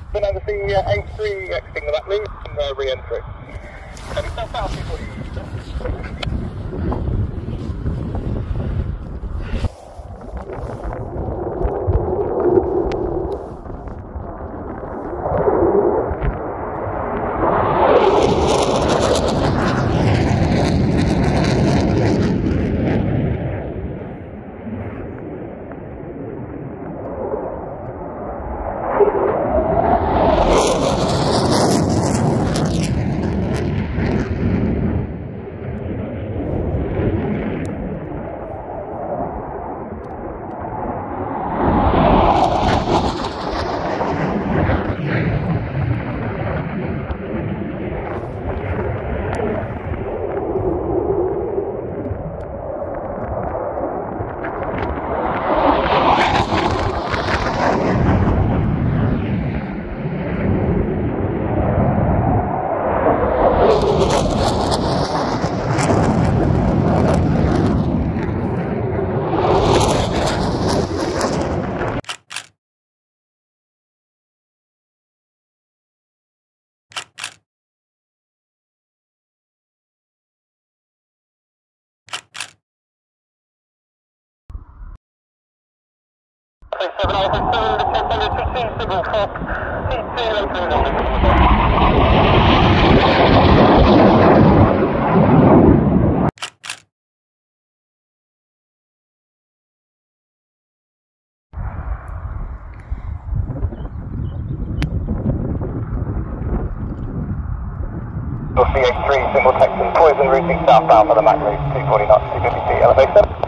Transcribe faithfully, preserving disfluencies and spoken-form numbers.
Been under the uh, A three exiting the Mach Loop and uh, re-entry. And it's not fast before you. seven Alpha two, the ten hundred fifteen signal Fox, T two later in C H three, Simple Texan, poison routing southbound for the Mach Loop, two forty knots, two fifty feet elevation.